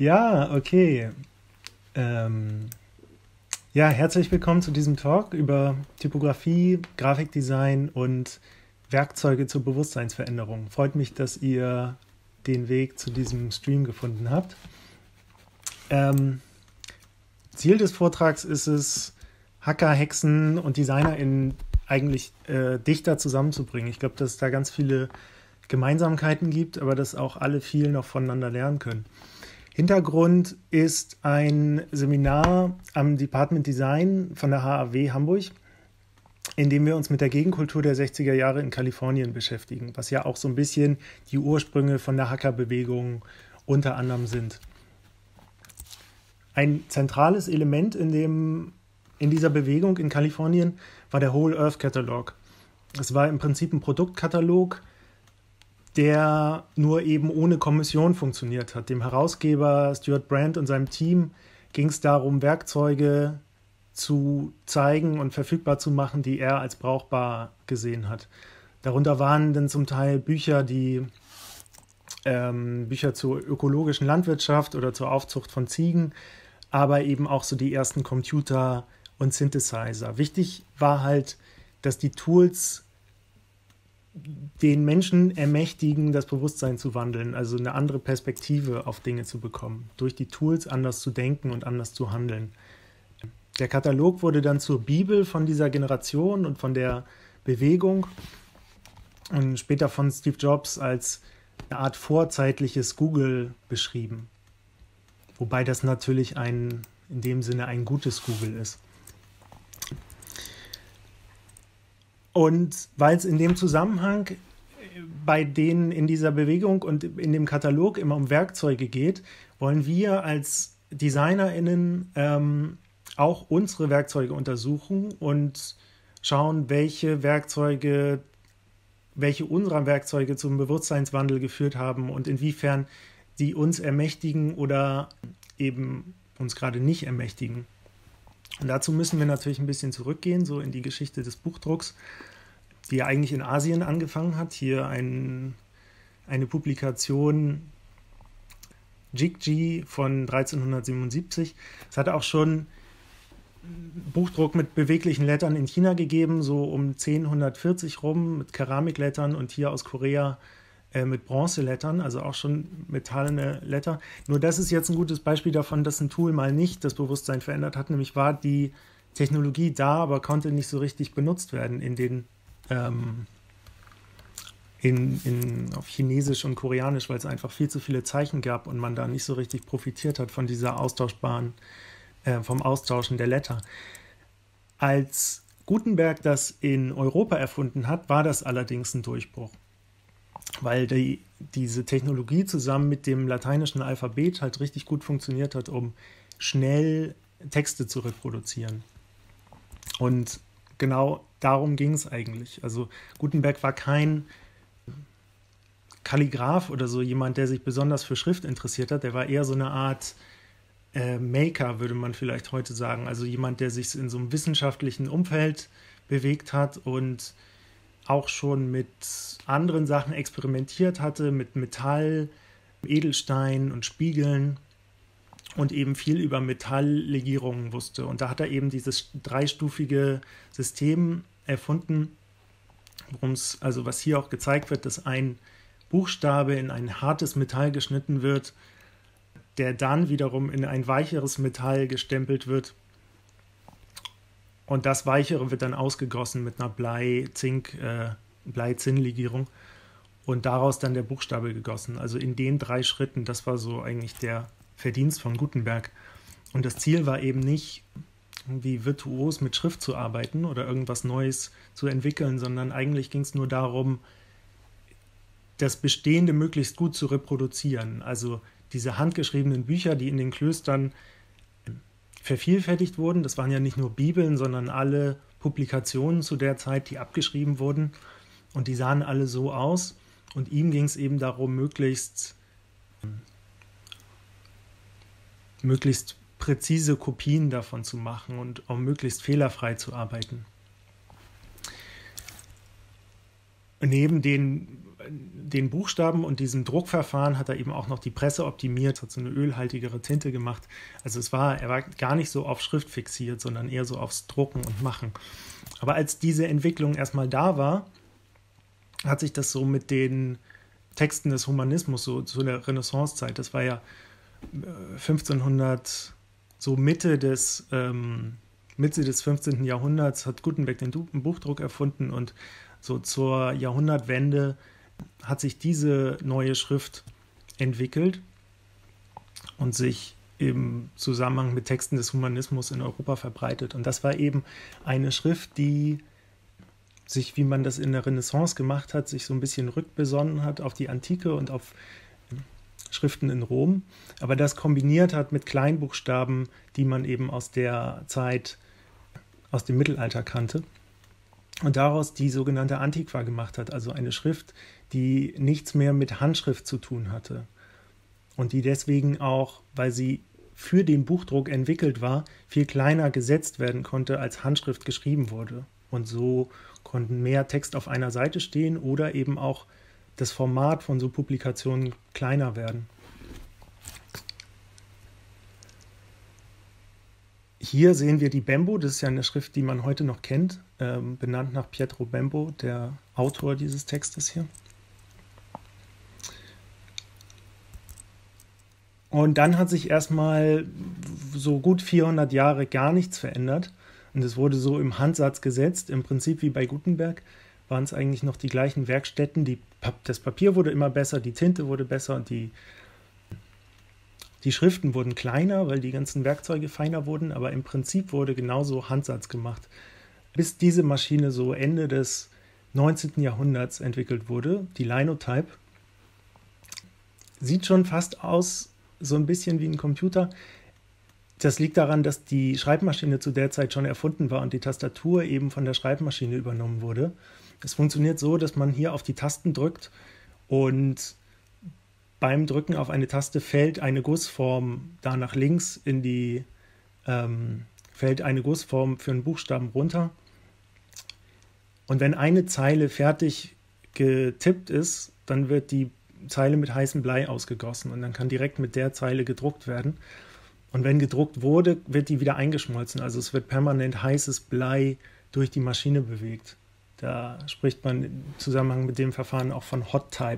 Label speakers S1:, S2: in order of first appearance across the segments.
S1: Ja, okay. Ähm, ja, herzlich willkommen zu diesem Talk über Typografie, Grafikdesign und Werkzeuge zur Bewusstseinsveränderung. Freut mich, dass ihr den Weg zu diesem Stream gefunden habt. Ähm, Ziel des Vortrags ist es, Hacker, Hexen und DesignerInnen eigentlich dichter zusammenzubringen. Ich glaube, dass es da ganz viele Gemeinsamkeiten gibt, aber dass auch alle viel noch voneinander lernen können. Hintergrund ist ein Seminar am Department Design von der HAW Hamburg, in dem wir uns mit der Gegenkultur der 60er Jahre in Kalifornien beschäftigen, was ja auch so ein bisschen die Ursprünge von der Hackerbewegung unter anderem sind. Ein zentrales Element in dieser Bewegung in Kalifornien war der Whole Earth Catalog. Es war im Prinzip ein Produktkatalog, der nur eben ohne Kommission funktioniert hat. Dem Herausgeber Stuart Brand und seinem Team ging es darum, Werkzeuge zu zeigen und verfügbar zu machen, die er als brauchbar gesehen hat. Darunter waren dann zum Teil Bücher, Bücher zur ökologischen Landwirtschaft oder zur Aufzucht von Ziegen, aber eben auch so die ersten Computer und Synthesizer. Wichtig war halt, dass die Tools den Menschen ermächtigen, das Bewusstsein zu wandeln, also eine andere Perspektive auf Dinge zu bekommen, durch die Tools anders zu denken und anders zu handeln. Der Katalog wurde dann zur Bibel von dieser Generation und von der Bewegung und später von Steve Jobs als eine Art vorzeitliches Google beschrieben. Wobei das natürlich in dem Sinne ein gutes Google ist. Und weil es in dem Zusammenhang bei denen in dieser Bewegung und in dem Katalog immer um Werkzeuge geht, wollen wir als DesignerInnen auch unsere Werkzeuge untersuchen und schauen, welche unserer Werkzeuge zum Bewusstseinswandel geführt haben und inwiefern die uns ermächtigen oder eben uns gerade nicht ermächtigen. Und dazu müssen wir natürlich ein bisschen zurückgehen, so in die Geschichte des Buchdrucks, die ja eigentlich in Asien angefangen hat. Hier eine Publikation Jigji von 1377. Es hat auch schon Buchdruck mit beweglichen Lettern in China gegeben, so um 1040 rum, mit Keramiklettern und hier aus Korea mit Bronzelettern, also auch schon metallene Letter. Nur das ist jetzt ein gutes Beispiel davon, dass ein Tool mal nicht das Bewusstsein verändert hat, nämlich war die Technologie da, aber konnte nicht so richtig benutzt werden auf Chinesisch und Koreanisch, weil es einfach viel zu viele Zeichen gab und man da nicht so richtig profitiert hat von dieser vom Austauschen der Letter. Als Gutenberg das in Europa erfunden hat, war das allerdings ein Durchbruch, weil diese Technologie zusammen mit dem lateinischen Alphabet halt richtig gut funktioniert hat, um schnell Texte zu reproduzieren. Und genau darum ging es eigentlich. Also Gutenberg war kein Kalligraph oder so jemand, der sich besonders für Schrift interessiert hat. Der war eher so eine Art Maker, würde man vielleicht heute sagen. Also jemand, der sich in so einem wissenschaftlichen Umfeld bewegt hat und auch schon mit anderen Sachen experimentiert hatte, mit Metall, Edelstein und Spiegeln und eben viel über Metalllegierungen wusste. Und da hat er eben dieses dreistufige System erfunden, was hier auch gezeigt wird, dass ein Buchstabe in ein hartes Metall geschnitten wird, der dann wiederum in ein weicheres Metall gestempelt wird. Und das Weichere wird dann ausgegossen mit einer Blei-Zinn-Legierung und daraus dann der Buchstabe gegossen. Also in den 3 Schritten, das war so eigentlich der Verdienst von Gutenberg. Und das Ziel war eben nicht, irgendwie virtuos mit Schrift zu arbeiten oder irgendwas Neues zu entwickeln, sondern eigentlich ging es nur darum, das Bestehende möglichst gut zu reproduzieren. Also diese handgeschriebenen Bücher, die in den Klöstern vervielfältigt wurden. Das waren ja nicht nur Bibeln, sondern alle Publikationen zu der Zeit, die abgeschrieben wurden. Und die sahen alle so aus. Und ihm ging es eben darum, möglichst präzise Kopien davon zu machen und auch möglichst fehlerfrei zu arbeiten. Neben den den Buchstaben und diesem Druckverfahren hat er eben auch noch die Presse optimiert, hat so eine ölhaltigere Tinte gemacht. Also er war gar nicht so auf Schrift fixiert, sondern eher so aufs Drucken und Machen. Aber als diese Entwicklung erstmal da war, hat sich das so mit den Texten des Humanismus, so zu der Renaissancezeit, das war ja 1500, so Mitte des 15. Jahrhunderts hat Gutenberg den Buchdruck erfunden und so zur Jahrhundertwende hat sich diese neue Schrift entwickelt und sich im Zusammenhang mit Texten des Humanismus in Europa verbreitet. Und das war eben eine Schrift, die sich, wie man das in der Renaissance gemacht hat, sich so ein bisschen rückbesonnen hat auf die Antike und auf Schriften in Rom, aber das kombiniert hat mit Kleinbuchstaben, die man eben aus der Zeit, aus dem Mittelalter kannte. Und daraus die sogenannte Antiqua gemacht hat, also eine Schrift, die nichts mehr mit Handschrift zu tun hatte und die deswegen auch, weil sie für den Buchdruck entwickelt war, viel kleiner gesetzt werden konnte, als Handschrift geschrieben wurde. Und so konnten mehr Text auf einer Seite stehen oder eben auch das Format von so Publikationen kleiner werden. Hier sehen wir die Bembo, das ist ja eine Schrift, die man heute noch kennt, benannt nach Pietro Bembo, der Autor dieses Textes hier. Und dann hat sich erstmal so gut 400 Jahre gar nichts verändert und es wurde so im Handsatz gesetzt, im Prinzip wie bei Gutenberg waren es eigentlich noch die gleichen Werkstätten, das Papier wurde immer besser, die Tinte wurde besser und die Schriften wurden kleiner, weil die ganzen Werkzeuge feiner wurden, aber im Prinzip wurde genauso Handsatz gemacht, bis diese Maschine so Ende des 19. Jahrhunderts entwickelt wurde, die Linotype. Sieht schon fast aus, so ein bisschen wie ein Computer. Das liegt daran, dass die Schreibmaschine zu der Zeit schon erfunden war und die Tastatur eben von der Schreibmaschine übernommen wurde. Es funktioniert so, dass man hier auf die Tasten drückt und beim Drücken auf eine Taste fällt eine Gussform da nach links fällt eine Gussform für einen Buchstaben runter. Und wenn eine Zeile fertig getippt ist, dann wird die Zeile mit heißem Blei ausgegossen und dann kann direkt mit der Zeile gedruckt werden. Und wenn gedruckt wurde, wird die wieder eingeschmolzen. Also es wird permanent heißes Blei durch die Maschine bewegt. Da spricht man im Zusammenhang mit dem Verfahren auch von Hot Type.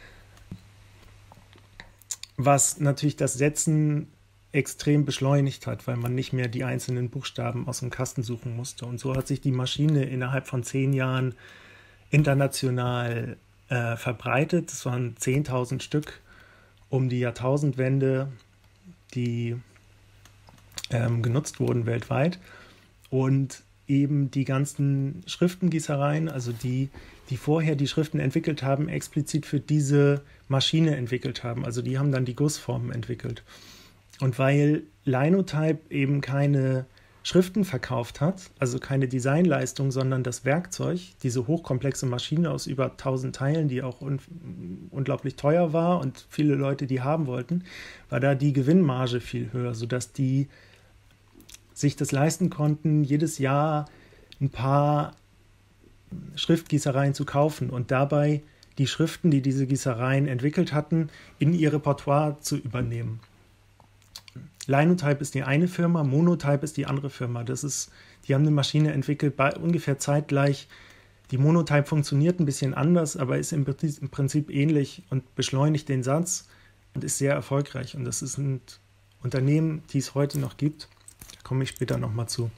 S1: Was natürlich das Setzen extrem beschleunigt hat, weil man nicht mehr die einzelnen Buchstaben aus dem Kasten suchen musste. Und so hat sich die Maschine innerhalb von 10 Jahren international verbreitet. Es waren 10.000 Stück um die Jahrtausendwende, die genutzt wurden weltweit. Und eben die ganzen Schriftengießereien, also die vorher die Schriften entwickelt haben, explizit für diese Maschine entwickelt haben. Also die haben dann die Gussformen entwickelt. Und weil Linotype eben keine Schriften verkauft hat, also keine Designleistung, sondern das Werkzeug, diese hochkomplexe Maschine aus über 1000 Teilen, die auch unglaublich teuer war und viele Leute die haben wollten, war da die Gewinnmarge viel höher, sodass die sich das leisten konnten, jedes Jahr ein paar Schriftgießereien zu kaufen und dabei die Schriften, die diese Gießereien entwickelt hatten, in ihr Repertoire zu übernehmen. Linotype ist die eine Firma, Monotype ist die andere Firma. Die haben eine Maschine entwickelt, ungefähr zeitgleich. Die Monotype funktioniert ein bisschen anders, aber ist im Prinzip ähnlich und beschleunigt den Satz und ist sehr erfolgreich. Und das ist ein Unternehmen, die es heute noch gibt. Da komme ich später nochmal zu.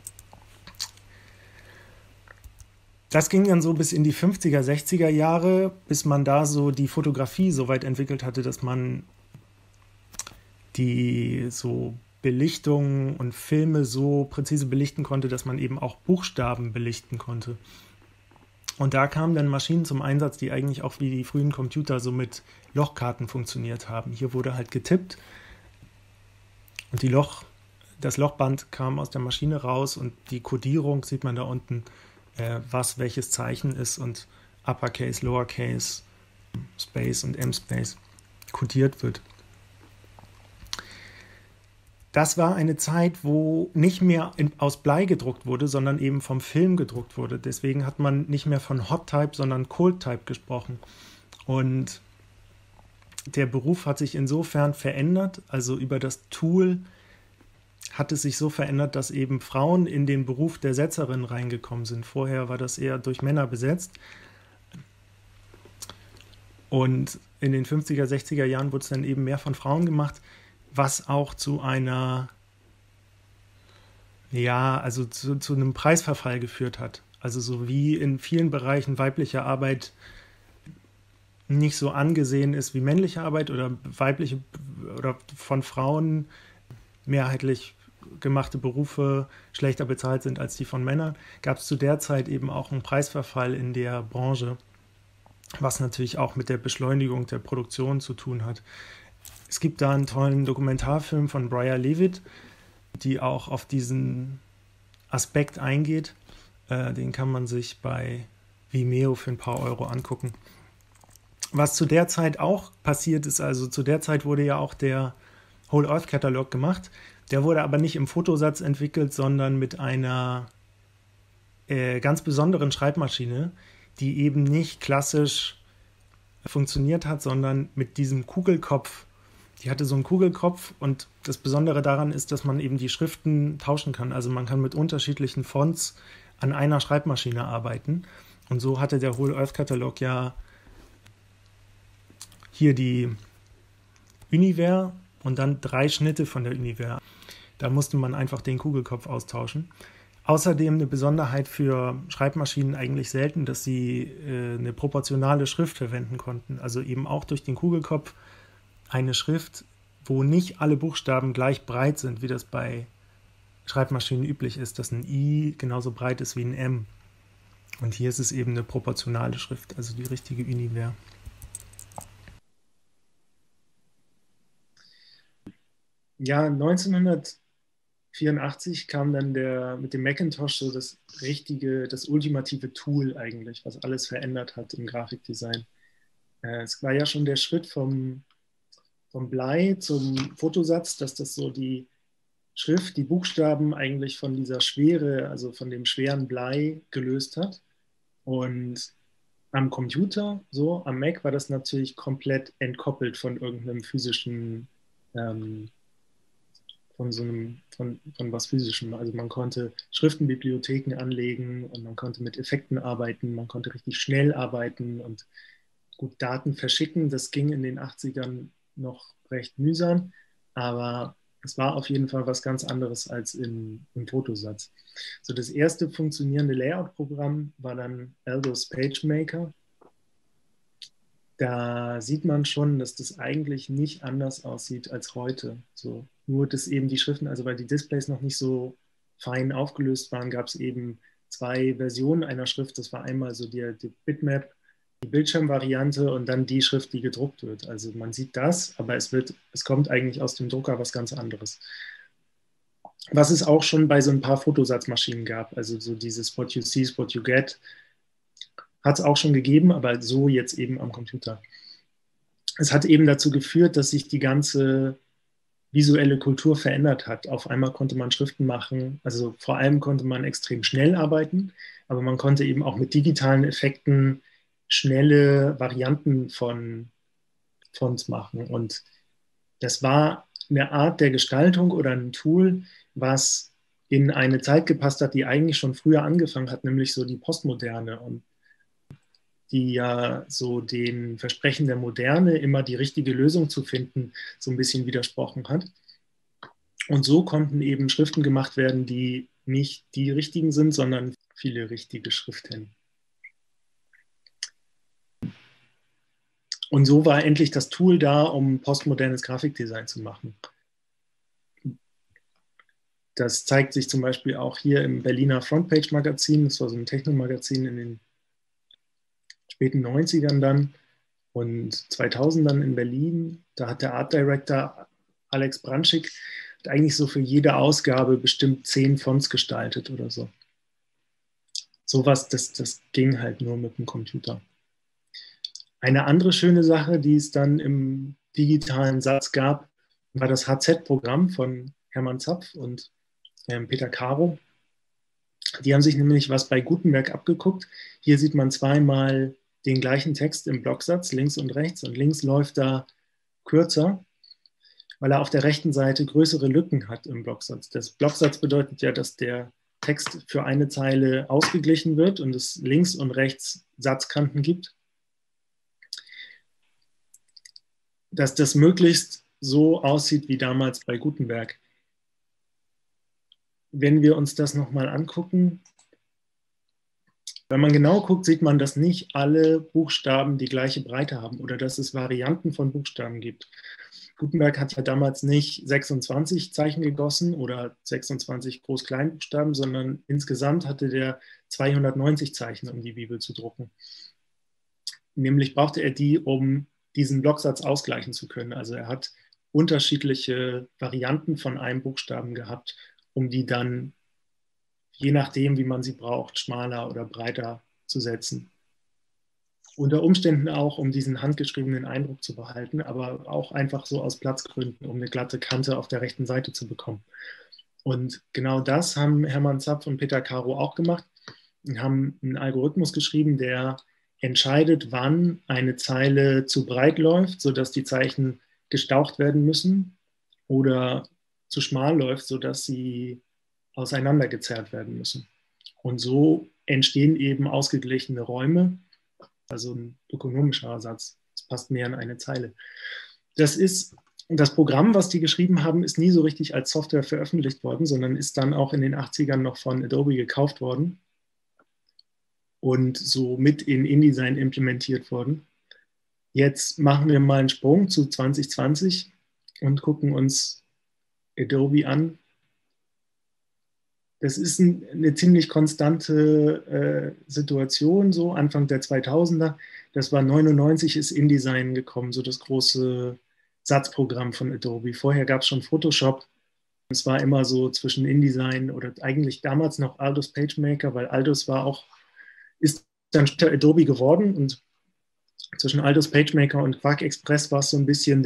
S1: Das ging dann so bis in die 50er, 60er Jahre, bis man da so die Fotografie so weit entwickelt hatte, dass man die so Belichtungen und Filme so präzise belichten konnte, dass man eben auch Buchstaben belichten konnte. Und da kamen dann Maschinen zum Einsatz, die eigentlich auch wie die frühen Computer so mit Lochkarten funktioniert haben. Hier wurde halt getippt und das Lochband kam aus der Maschine raus und die Codierung sieht man da unten, was welches Zeichen ist und Uppercase, Lowercase, Space und M-Space kodiert wird. das war eine Zeit, wo nicht mehr aus Blei gedruckt wurde, sondern eben vom Film gedruckt wurde. Deswegen hat man nicht mehr von Hot Type, sondern Cold Type gesprochen. Und der Beruf hat sich insofern verändert, also über das Tool hat es sich so verändert, dass eben Frauen in den Beruf der Setzerin reingekommen sind. Vorher war das eher durch Männer besetzt. Und in den 50er, 60er Jahren wurde es dann eben mehr von Frauen gemacht, was auch zu einer, ja, also zu einem Preisverfall geführt hat. Also so wie in vielen Bereichen weibliche Arbeit nicht so angesehen ist wie männliche Arbeit oder weibliche oder von Frauen mehrheitlich gemachte Berufe schlechter bezahlt sind als die von Männern, gab es zu der Zeit eben auch einen Preisverfall in der Branche, was natürlich auch mit der Beschleunigung der Produktion zu tun hat. Es gibt da einen tollen Dokumentarfilm von Bria Leavitt, die auch auf diesen Aspekt eingeht. Den kann man sich bei Vimeo für ein paar Euro angucken. Was zu der Zeit auch passiert ist, also zu der Zeit wurde ja auch der Whole Earth Katalog gemacht. Der wurde aber nicht im Fotosatz entwickelt, sondern mit einer ganz besonderen Schreibmaschine, die eben nicht klassisch funktioniert hat, sondern mit diesem Kugelkopf. Die hatte so einen Kugelkopf und das Besondere daran ist, dass man eben die Schriften tauschen kann. Also man kann mit unterschiedlichen Fonts an einer Schreibmaschine arbeiten. Und so hatte der Whole Earth Katalog ja hier die Univer und dann 3 Schnitte von der Univer. Da musste man einfach den Kugelkopf austauschen. Außerdem eine Besonderheit für Schreibmaschinen eigentlich selten, dass sie eine proportionale Schrift verwenden konnten. Also eben auch durch den Kugelkopf eine Schrift, wo nicht alle Buchstaben gleich breit sind, wie das bei Schreibmaschinen üblich ist, dass ein I genauso breit ist wie ein M. Und hier ist es eben eine proportionale Schrift, also die richtige Univer. Ja, 1984 kam dann mit dem Macintosh so das ultimative Tool eigentlich, was alles verändert hat im Grafikdesign. Es war ja schon der Schritt vom Blei zum Fotosatz, dass das so die Schrift, die Buchstaben eigentlich von dieser Schwere, also von dem schweren Blei gelöst hat. Und am Computer, so am Mac, war das natürlich komplett entkoppelt von irgendeinem physischen von was Physischem. Also man konnte Schriftenbibliotheken anlegen und man konnte mit Effekten arbeiten, man konnte richtig schnell arbeiten und gut Daten verschicken. Das ging in den 80ern noch recht mühsam, aber es war auf jeden Fall was ganz anderes als im Fotosatz. So, das erste funktionierende Layout-Programm war dann Aldo's PageMaker. Da sieht man schon, dass das eigentlich nicht anders aussieht als heute. So, nur, dass eben die Schriften, also weil die Displays noch nicht so fein aufgelöst waren, gab es eben 2 Versionen einer Schrift. Das war einmal so die Bitmap, die Bildschirmvariante und dann die Schrift, die gedruckt wird. Also man sieht das, aber es kommt eigentlich aus dem Drucker was ganz anderes. Was es auch schon bei so ein paar Fotosatzmaschinen gab, also so dieses What you see is what you get, hat es auch schon gegeben, aber so jetzt eben am Computer. Es hat eben dazu geführt, dass sich die ganze visuelle Kultur verändert hat. Auf einmal konnte man Schriften machen, also vor allem konnte man extrem schnell arbeiten, aber man konnte eben auch mit digitalen Effekten schnelle Varianten von Fonts machen. Und das war eine Art der Gestaltung oder ein Tool, was in eine Zeit gepasst hat, die eigentlich schon früher angefangen hat, nämlich so die Postmoderne und die ja so den Versprechen der Moderne, immer die richtige Lösung zu finden, so ein bisschen widersprochen hat. Und so konnten eben Schriften gemacht werden, die nicht die richtigen sind, sondern viele richtige Schriften. Und so war endlich das Tool da, um postmodernes Grafikdesign zu machen. Das zeigt sich zum Beispiel auch hier im Berliner Frontpage-Magazin. Das war so ein Techno-Magazin in den späten 90ern dann und 2000 dann in Berlin. Da hat der Art Director Alex Branschik eigentlich so für jede Ausgabe bestimmt 10 Fonts gestaltet oder so. Sowas, das ging halt nur mit dem Computer. Eine andere schöne Sache, die es dann im digitalen Satz gab, war das HZ-Programm von Hermann Zapf und Peter Caro. Die haben sich nämlich was bei Gutenberg abgeguckt. Hier sieht man zweimal den gleichen Text im Blocksatz, links und rechts. Und links läuft da kürzer, weil er auf der rechten Seite größere Lücken hat im Blocksatz. Das Blocksatz bedeutet ja, dass der Text für eine Zeile ausgeglichen wird und es links und rechts Satzkanten gibt. Dass das möglichst so aussieht wie damals bei Gutenberg. Wenn wir uns das nochmal angucken, wenn man genau guckt, sieht man, dass nicht alle Buchstaben die gleiche Breite haben oder dass es Varianten von Buchstaben gibt. Gutenberg hat ja damals nicht 26 Zeichen gegossen oder 26 Groß-Kleinbuchstaben, sondern insgesamt hatte der 290 Zeichen, um die Bibel zu drucken. Nämlich brauchte er die, um diesen Blocksatz ausgleichen zu können. Also er hat unterschiedliche Varianten von einem Buchstaben gehabt, um die dann, je nachdem, wie man sie braucht, schmaler oder breiter zu setzen. Unter Umständen auch, um diesen handgeschriebenen Eindruck zu behalten, aber auch einfach so aus Platzgründen, um eine glatte Kante auf der rechten Seite zu bekommen. Und genau das haben Hermann Zapf und Peter Caro auch gemacht und haben einen Algorithmus geschrieben, der entscheidet, wann eine Zeile zu breit läuft, sodass die Zeichen gestaucht werden müssen oder zu schmal läuft, sodass sie auseinandergezerrt werden müssen. Und so entstehen eben ausgeglichene Räume, also ein ökonomischer Satz. Das passt mehr in eine Zeile. Das Programm, was die geschrieben haben, ist nie so richtig als Software veröffentlicht worden, sondern ist dann auch in den 80ern noch von Adobe gekauft worden und so mit in InDesign implementiert worden. Jetzt machen wir mal einen Sprung zu 2020 und gucken uns Adobe an. Das ist eine ziemlich konstante Situation, so Anfang der 2000er. Das war 99, ist InDesign gekommen, so das große Satzprogramm von Adobe. Vorher gab es schon Photoshop. Es war immer so zwischen InDesign oder eigentlich damals noch Aldus PageMaker, weil Aldus ist dann später Adobe geworden und zwischen Aldus PageMaker und Quark Express war es so ein bisschen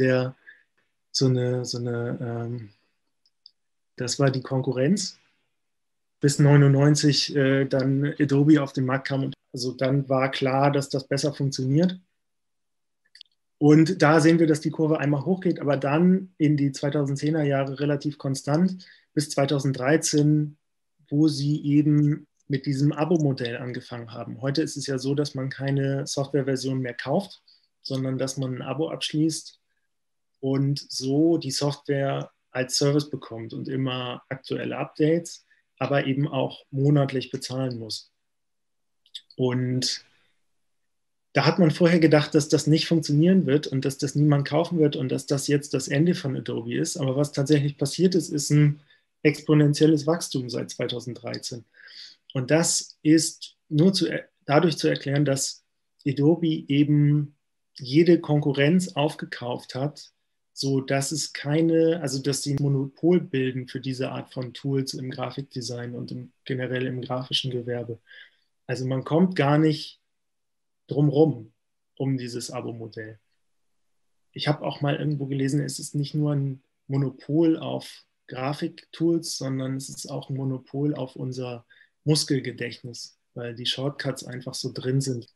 S1: das war die Konkurrenz. Bis 99 dann Adobe auf den Markt kam. Und also dann war klar, dass das besser funktioniert. Und da sehen wir, dass die Kurve einmal hochgeht, aber dann in die 2010er Jahre relativ konstant bis 2013, wo sie eben mit diesem Abo-Modell angefangen haben. Heute ist es ja so, dass man keine Softwareversion mehr kauft, sondern dass man ein Abo abschließt und so die Software als Service bekommt und immer aktuelle Updates, aber eben auch monatlich bezahlen muss. Und da hat man vorher gedacht, dass das nicht funktionieren wird und dass das niemand kaufen wird und dass das jetzt das Ende von Adobe ist. Aber was tatsächlich passiert ist, ist ein exponentielles Wachstum seit 2013. Und das ist nur dadurch zu erklären, dass Adobe eben jede Konkurrenz aufgekauft hat, so dass es dass sie ein Monopol bilden für diese Art von Tools im Grafikdesign und generell im grafischen Gewerbe. Also man kommt gar nicht drumherum um dieses Abo-Modell. Ich habe auch mal irgendwo gelesen, es ist nicht nur ein Monopol auf Grafiktools, sondern es ist auch ein Monopol auf unser Muskelgedächtnis, weil die Shortcuts einfach so drin sind.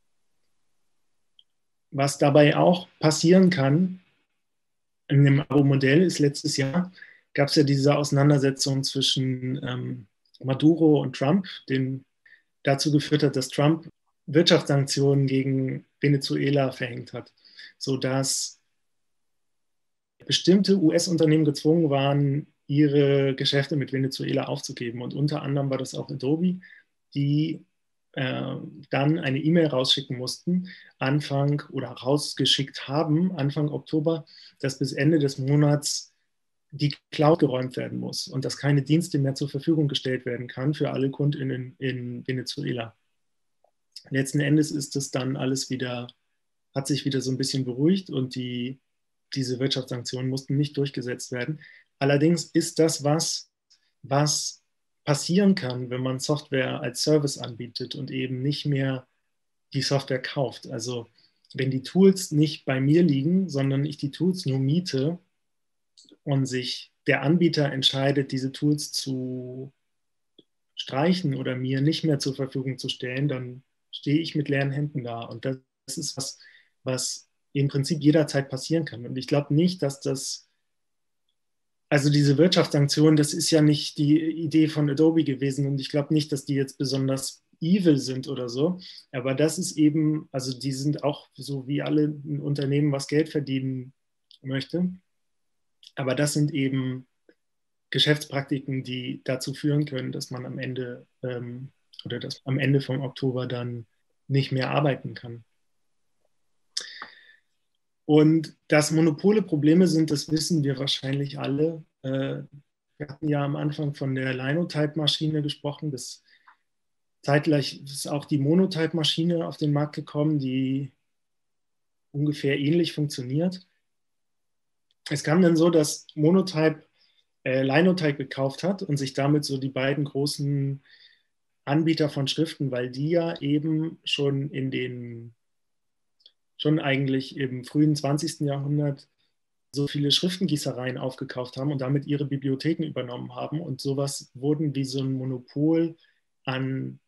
S1: Was dabei auch passieren kann, in dem Abo-Modell ist letztes Jahr, gab es ja diese Auseinandersetzung zwischen Maduro und Trump, den dazu geführt hat, dass Trump Wirtschaftssanktionen gegen Venezuela verhängt hat, sodass bestimmte US-Unternehmen gezwungen waren, ihre Geschäfte mit Venezuela aufzugeben. Und unter anderem war das auch Adobe, die dann eine E-Mail rausschicken mussten, rausgeschickt haben, Anfang Oktober, dass bis Ende des Monats die Cloud geräumt werden muss und dass keine Dienste mehr zur Verfügung gestellt werden kann für alle KundInnen in Venezuela. Letzten Endes ist es dann hat sich wieder so ein bisschen beruhigt und diese Wirtschaftssanktionen mussten nicht durchgesetzt werden. Allerdings ist das was passieren kann, wenn man Software als Service anbietet und eben nicht mehr die Software kauft. Also wenn die Tools nicht bei mir liegen, sondern ich die Tools nur miete und sich der Anbieter entscheidet, diese Tools zu streichen oder mir nicht mehr zur Verfügung zu stellen, dann stehe ich mit leeren Händen da. Und das ist was im Prinzip jederzeit passieren kann. Und ich glaube nicht, dass also diese Wirtschaftssanktionen, das ist ja nicht die Idee von Adobe gewesen. Und ich glaube nicht, dass die jetzt besonders evil sind oder so. Aber das ist eben, also die sind auch so wie alle ein Unternehmen, was Geld verdienen möchte. Aber das sind eben Geschäftspraktiken, die dazu führen können, dass man am Ende oder dass am Ende vom Oktober dann nicht mehr arbeiten kann. Und dass Monopole Probleme sind, das wissen wir wahrscheinlich alle. Wir hatten ja am Anfang von der Linotype-Maschine gesprochen. Zeitgleich ist auch die Monotype-Maschine auf den Markt gekommen, die ungefähr ähnlich funktioniert. Es kam dann so, dass Monotype Linotype gekauft hat und sich damit so die beiden großen Anbieter von Schriften, weil die ja eben schon eigentlich im frühen 20. Jahrhundert so viele Schriftengießereien aufgekauft haben und damit ihre Bibliotheken übernommen haben und sowas wurden wie so ein Monopol an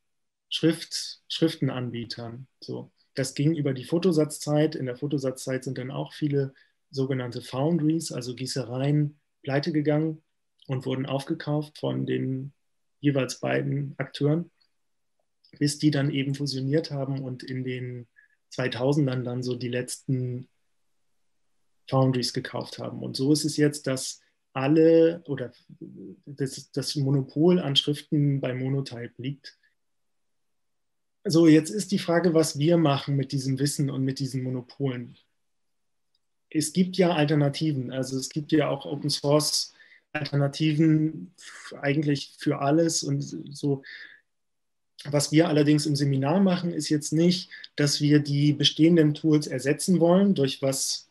S1: Schriftenanbietern. So, das ging über die Fotosatzzeit. In der Fotosatzzeit sind dann auch viele sogenannte Foundries, also Gießereien, pleite gegangen und wurden aufgekauft von den jeweils beiden Akteuren, bis die dann eben fusioniert haben und in den 2000ern dann so die letzten Foundries gekauft haben. Und so ist es jetzt, dass alle oder das Monopol an Schriften bei Monotype liegt. So, jetzt ist die Frage, was wir machen mit diesem Wissen und mit diesen Monopolen. Es gibt ja Alternativen, also es gibt ja auch Open Source Alternativen eigentlich für alles und so. Was wir allerdings im Seminar machen, ist jetzt nicht, dass wir die bestehenden Tools ersetzen wollen durch was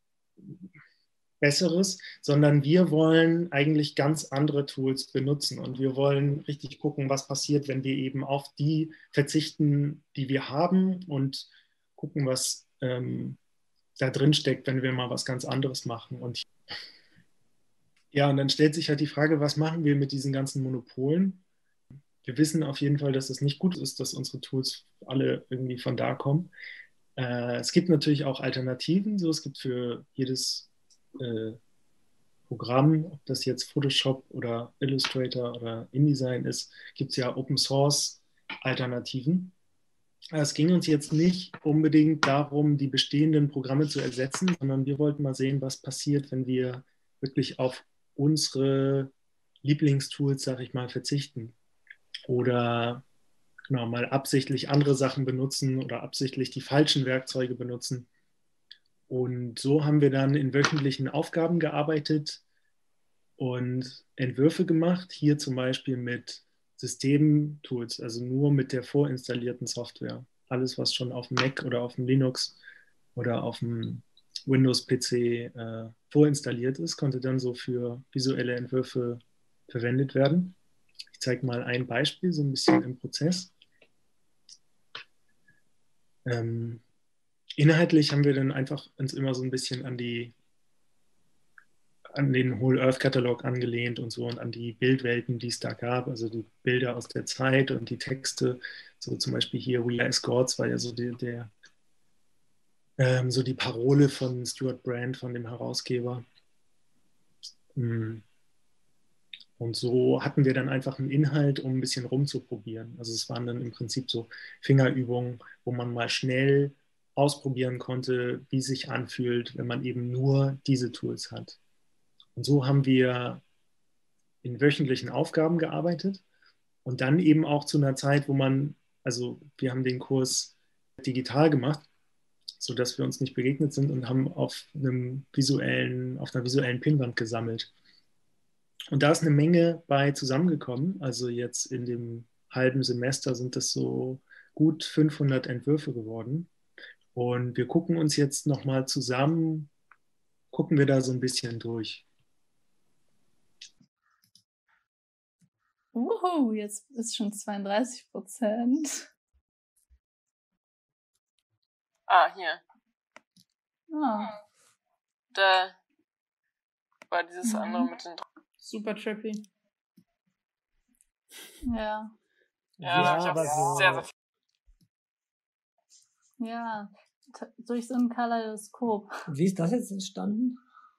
S1: Besseres, sondern wir wollen eigentlich ganz andere Tools benutzen und wir wollen richtig gucken, was passiert, wenn wir eben auf die verzichten, die wir haben und gucken, was da drin steckt, wenn wir mal was ganz anderes machen. Und ja, und dann stellt sich halt die Frage, was machen wir mit diesen ganzen Monopolen? Wir wissen auf jeden Fall, dass es nicht gut ist, dass unsere Tools alle irgendwie von da kommen. Es gibt natürlich auch Alternativen. So, es gibt für jedes Programm, ob das jetzt Photoshop oder Illustrator oder InDesign ist, gibt es ja Open Source Alternativen. Es ging uns jetzt nicht unbedingt darum, die bestehenden Programme zu ersetzen, sondern wir wollten mal sehen, was passiert, wenn wir wirklich auf unsere Lieblingstools, sag ich mal, verzichten. Oder genau, mal absichtlich andere Sachen benutzen oder absichtlich die falschen Werkzeuge benutzen. Und so haben wir dann in wöchentlichen Aufgaben gearbeitet und Entwürfe gemacht, hier zum Beispiel mit Systemtools, also nur mit der vorinstallierten Software. Alles, was schon auf dem Mac oder auf dem Linux oder auf dem Windows-PC vorinstalliert ist, konnte dann so für visuelle Entwürfe verwendet werden. Ich zeige mal ein Beispiel, so ein bisschen im Prozess. Ähm, Inhaltlich haben wir dann einfach uns immer so ein bisschen an den Whole Earth Catalog angelehnt und so und an die Bildwelten, die es da gab, also die Bilder aus der Zeit und die Texte, so zum Beispiel hier We Are Escorts war ja so so die Parole von Stuart Brand, von dem Herausgeber. Mm. Und so hatten wir dann einfach einen Inhalt, um ein bisschen rumzuprobieren. Also es waren dann im Prinzip so Fingerübungen, wo man mal schnell ausprobieren konnte, wie es sich anfühlt, wenn man eben nur diese Tools hat. Und so haben wir in wöchentlichen Aufgaben gearbeitet und dann eben auch zu einer Zeit, wo also wir haben den Kurs digital gemacht, sodass wir uns nicht begegnet sind und haben auf einer visuellen Pinnwand gesammelt. Und da ist eine Menge bei zusammengekommen. Also jetzt in dem halben Semester sind das so gut 500 Entwürfe geworden. Und wir gucken uns jetzt nochmal zusammen, gucken wir da so ein bisschen durch.
S2: Jetzt ist schon 32%.
S3: Hier.
S2: Ah.
S3: Da war dieses andere mit den
S2: Super trippy. Ja.
S3: Ja, da hab ich
S1: aber
S3: auch sehr, sehr viel.
S2: Ja. Durch so ein Kaleidoskop.
S4: Und wie ist das jetzt entstanden?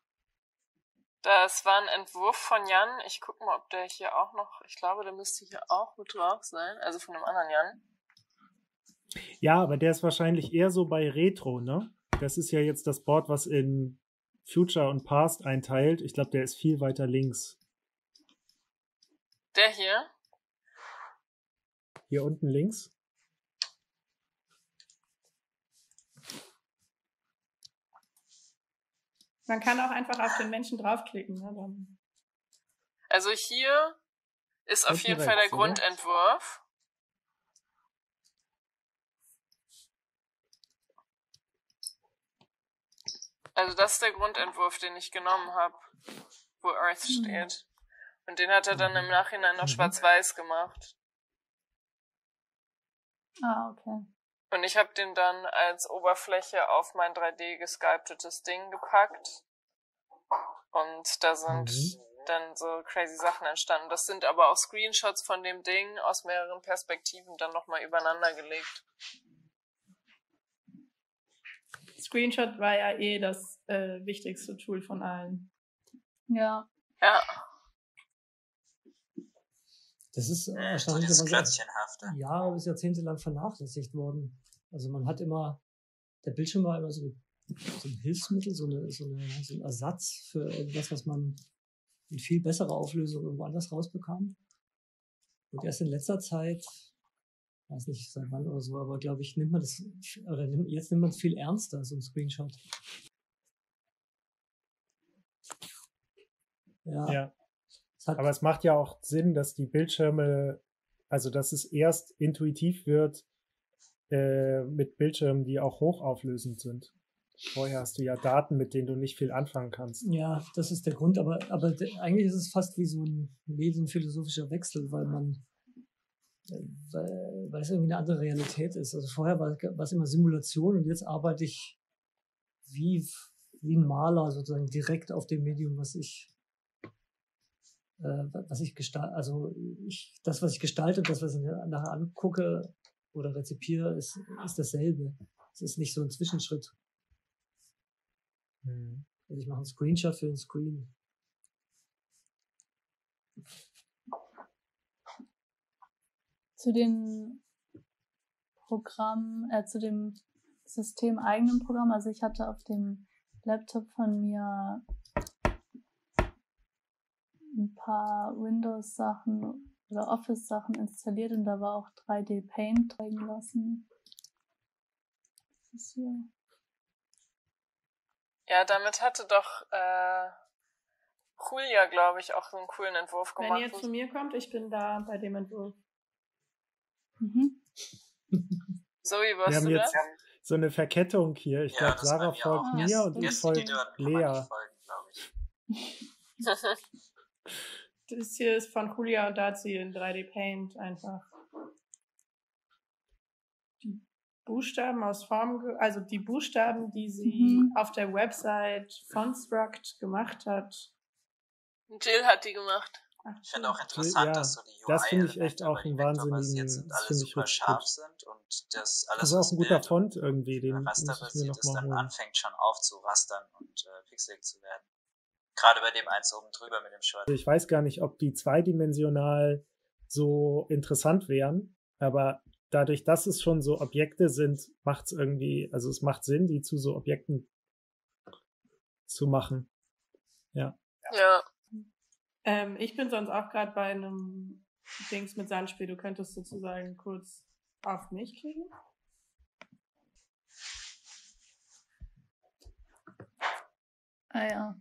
S3: Das war ein Entwurf von Jan. Ich gucke mal, ob der hier auch noch, ich glaube, der müsste hier auch mit drauf sein. Also von einem anderen Jan.
S1: Ja, aber der ist wahrscheinlich eher so bei Retro, ne? Das ist ja jetzt das Board, was in Future und Past einteilt. Ich glaube, der ist viel weiter links.
S3: Der hier.
S1: Hier unten links.
S2: Man kann auch einfach auf den Menschen draufklicken. Ne? Dann.
S3: Also hier ist auf
S1: Unten
S3: jeden Fall der
S1: rechts, oder?
S3: Grundentwurf. Also das ist der Grundentwurf, den ich genommen habe, wo Earth steht. Und den hat er dann im Nachhinein noch schwarz-weiß gemacht.
S2: Ah, okay.
S3: Und ich habe den dann als Oberfläche auf mein 3D gesculptetes Ding gepackt. Und da sind dann so crazy Sachen entstanden. Das sind aber auch Screenshots von dem Ding aus mehreren Perspektiven dann nochmal übereinander gelegt.
S2: Screenshot war ja eh das wichtigste Tool von allen. Ja.
S3: Ja.
S4: Das ist
S5: Das
S4: erstaunlicherweise
S5: Klötzchenhafte.
S4: Jahre bis Jahrzehnte lang vernachlässigt worden. Also man hat immer, der Bildschirm war immer so ein Hilfsmittel, so ein Ersatz für irgendwas, was man in viel besserer Auflösung irgendwo anders rausbekam. Und erst in letzter Zeit, weiß nicht seit wann oder so, aber glaube ich, jetzt nimmt man es viel ernster, so ein Screenshot.
S1: Ja. Aber es macht ja auch Sinn, dass die Bildschirme, also dass es erst intuitiv wird mit Bildschirmen, die auch hochauflösend sind. Vorher hast du ja Daten, mit denen du nicht viel anfangen kannst.
S4: Ja, das ist der Grund, aber eigentlich ist es fast wie so ein medienphilosophischer Wechsel, weil es irgendwie eine andere Realität ist. Also vorher war es immer Simulation und jetzt arbeite ich wie ein Maler sozusagen direkt auf dem Medium, was ich gestalte, also das, was ich gestalte, das, was ich nachher angucke oder rezipiere, ist dasselbe. Es ist nicht so ein Zwischenschritt. Also ich mache einen Screenshot für den Screen.
S2: Zu den Programmen, zu dem systemeigenen Programm, also ich hatte auf dem Laptop von mir ein paar Windows-Sachen oder Office-Sachen installiert und da war auch 3D Paint drin gelassen. Das ist hier.
S3: Ja, damit hatte doch Julia, glaube ich, auch so einen coolen Entwurf gemacht.
S2: Wenn ihr zu mir kommt, ich bin da bei dem Entwurf.
S3: Zoe, was
S1: Wir haben
S3: du
S1: jetzt
S3: da?
S1: so eine Verkettung hier. Ich glaube, Sarah folgt mir und ich folge Lea.
S2: Das hier ist von Julia und Dazi in 3D Paint einfach. Die Buchstaben aus Form, also die Buchstaben, die sie auf der Website Fontstruct gemacht hat.
S3: Jill hat die gemacht.
S5: Ich finde auch interessant, dass so die UI
S1: das finde ich echt auch ein wahnsinnigen,
S5: sind,
S1: das
S5: alle
S1: finde ich
S5: super
S1: richtig
S5: scharf
S1: gut.
S5: sind und das alles,
S1: Das ist auch ein guter
S5: Bild
S1: Font irgendwie, den muss ich mir
S5: rasterbasiert ist,
S1: noch mal
S5: dann
S1: holen.
S5: anfängt schon aufzurastern und pixelig zu werden. Gerade bei dem eins oben drüber mit dem Schwarz.
S1: Ich weiß gar nicht, ob die zweidimensional so interessant wären, aber dadurch, dass es schon so Objekte sind, macht es irgendwie, also es macht Sinn, die zu so Objekten zu machen. Ja.
S3: Ja.
S2: Ich bin sonst auch gerade bei einem Dings mit Sandspiel. Du könntest sozusagen kurz auf mich klicken. Ah ja.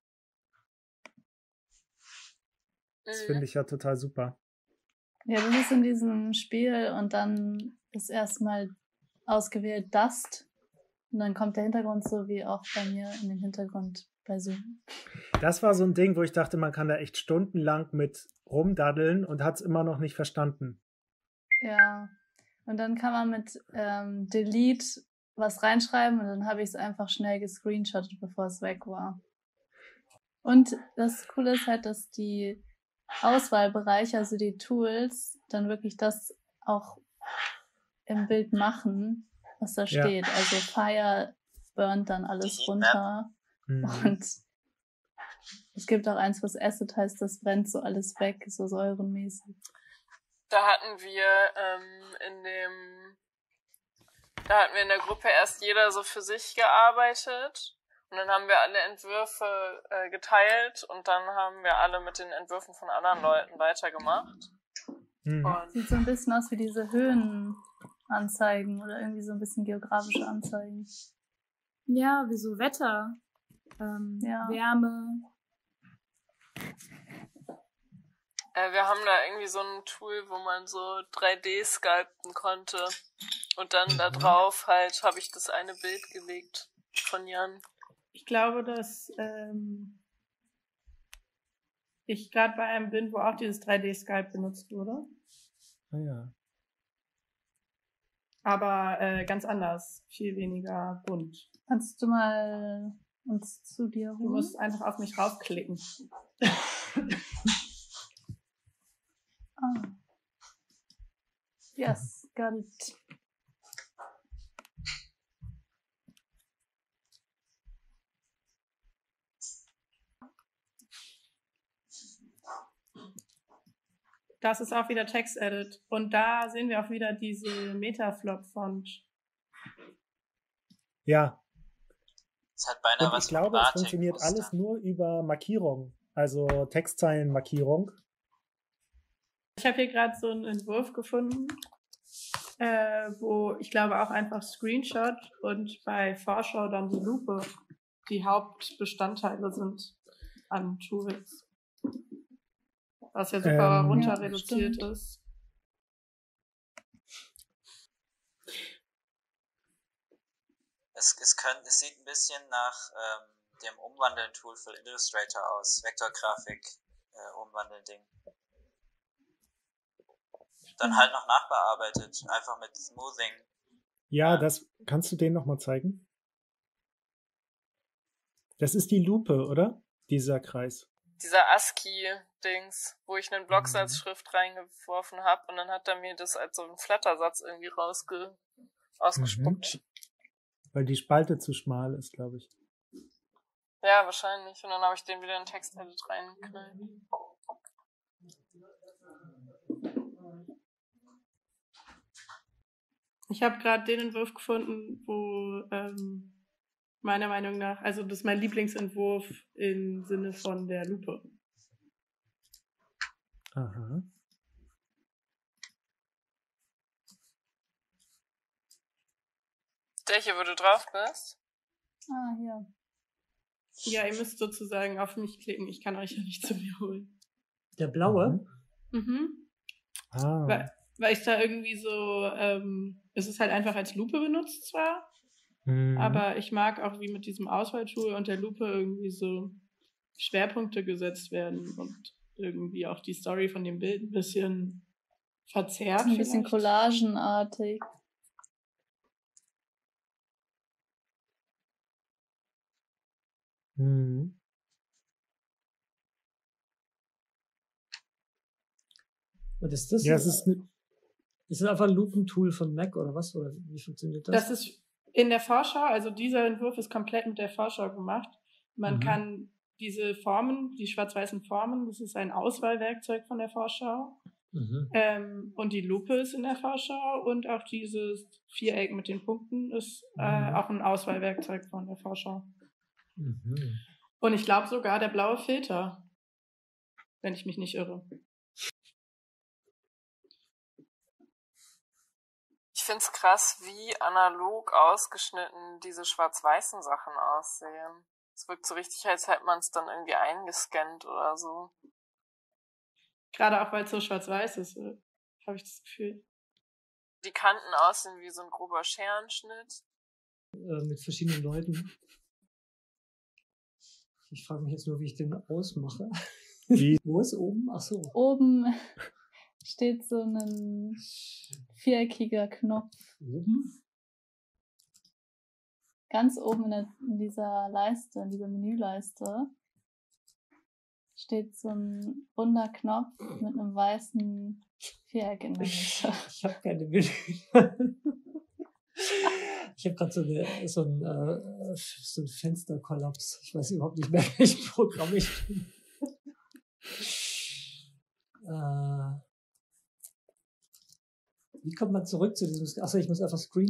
S1: Das finde ich ja total super.
S2: Ja, du bist in diesem Spiel und dann ist erstmal ausgewählt Dust und dann kommt der Hintergrund so wie auch bei mir in dem Hintergrund bei Zoom.
S1: Das war so ein Ding, wo ich dachte, man kann da echt stundenlang mit rumdaddeln und hat es immer noch nicht verstanden.
S2: Ja, und dann kann man mit Delete was reinschreiben und dann habe ich es einfach schnell gescreenshottet, bevor es weg war. Und das Coole ist halt, dass die Auswahlbereiche, also die Tools, dann wirklich das auch im Bild machen, was da
S1: Ja.
S2: steht. Also Fire burnt dann alles runter. Und es gibt auch eins, was Acid heißt, das brennt so alles weg, so säurenmäßig.
S3: Da hatten wir in der Gruppe erst jeder so für sich gearbeitet und dann haben wir alle Entwürfe geteilt und dann haben wir alle mit den Entwürfen von anderen Leuten weitergemacht. Und
S2: Sieht so ein bisschen aus wie diese Höhenanzeigen oder irgendwie so ein bisschen geografische Anzeigen.
S6: Ja, wie so Wetter,
S2: Ja.
S6: Wärme.
S3: wir haben da irgendwie so ein Tool, wo man so 3D sculpten konnte und dann da drauf halt habe ich das eine Bild gelegt von Jan.
S7: Ich glaube, dass ich gerade bei einem bin, wo auch dieses 3D-Sculpt benutzt wurde.
S1: Ah ja.
S7: Aber ganz anders. Viel weniger bunt.
S2: Kannst du mal uns zu dir
S7: Du
S2: holen?
S7: musst einfach auf mich raufklicken.
S2: Ah. Yes, got it.
S7: Das ist auch wieder Text-Edit. Und da sehen wir auch wieder diese Metaflop-Font.
S1: Ja.
S5: Es hat beinahe
S1: Und
S5: was
S1: ich glaube,
S5: von
S1: es funktioniert
S5: Batik-Muster.
S1: alles nur über Markierung, also Textzeilenmarkierung.
S7: Ich habe hier gerade so einen Entwurf gefunden, wo ich glaube auch einfach Screenshot und bei Vorschau dann die Lupe die Hauptbestandteile sind an Tools. Was ja super runter
S2: Ja,
S7: reduziert
S2: stimmt.
S7: ist.
S5: Es sieht ein bisschen nach dem Umwandeln-Tool für Illustrator aus. Vektorgrafik, Umwandeln-Ding. Dann halt noch nachbearbeitet, einfach mit Smoothing.
S1: Ja, das kannst du den nochmal zeigen? Das ist die Lupe, oder? Dieser Kreis.
S3: Dieser ASCII-Dings, wo ich einen Blocksatzschrift reingeworfen habe und dann hat er mir das als so einen Flattersatz irgendwie ausgespuckt.
S1: Weil die Spalte zu schmal ist, glaube ich.
S3: Ja, wahrscheinlich. Und dann habe ich den wieder in Text-Edit reingeknallt.
S7: Ich habe gerade den Entwurf gefunden, wo meiner Meinung nach, also das ist mein Lieblingsentwurf im Sinne von der Lupe.
S1: Aha.
S3: Der hier, wo du drauf bist?
S2: Ah, hier.
S7: Ja, ihr müsst sozusagen auf mich klicken. Ich kann euch ja nicht zu mir holen.
S4: Der blaue?
S7: Mhm.
S1: Ah.
S7: Weil ich da irgendwie so, es ist halt einfach als Lupe benutzt zwar,
S1: Mhm.
S7: aber ich mag auch, wie mit diesem Auswahltool und der Lupe irgendwie so Schwerpunkte gesetzt werden und irgendwie auch die Story von dem Bild ein bisschen verzerrt.
S2: Ein bisschen
S7: vielleicht.
S2: collagenartig.
S1: Mhm.
S4: Und ist das,
S1: Ja, es ist
S4: ist das einfach ein Lupentool von Mac oder was? Oder wie funktioniert das?
S7: Das ist in der Vorschau, also dieser Entwurf ist komplett mit der Vorschau gemacht. Man kann diese Formen, die schwarz-weißen Formen, das ist ein Auswahlwerkzeug von der Vorschau. Und die Lupe ist in der Vorschau und auch dieses Viereck mit den Punkten ist auch ein Auswahlwerkzeug von der Vorschau. Und ich glaube sogar der blaue Filter, wenn ich mich nicht irre.
S3: Ich find's krass, wie analog ausgeschnitten diese schwarz-weißen Sachen aussehen. Es wirkt so richtig, als hätte man es dann irgendwie eingescannt oder so.
S7: Gerade auch, weil es so schwarz-weiß ist, habe ich das Gefühl.
S3: Die Kanten aussehen wie so ein grober Scherenschnitt.
S4: Mit verschiedenen Leuten. Ich frage mich jetzt nur, wie ich den ausmache.
S1: Wie?
S4: Wo ist oben? Ach so.
S2: Oben steht so ein viereckiger Knopf.
S4: Oben?
S2: Ganz oben in dieser Leiste, in dieser Menüleiste, steht so ein runder Knopf mit einem weißen Viereck in der Mitte.
S4: Ich habe keine Menü. Ich habe gerade so einen Fensterkollaps. Ich weiß überhaupt nicht mehr, welches Programm ich bin. Wie kommt man zurück zu diesem... Achso, ich muss einfach Screen...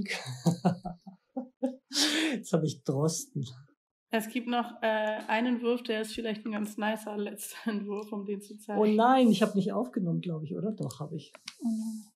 S4: Jetzt habe ich Drosten.
S7: Es gibt noch einen Entwurf, der ist vielleicht ein ganz nicer letzter Entwurf, um den zu zeigen.
S4: Oh nein, ich habe nicht aufgenommen, glaube ich, oder? Doch, habe ich.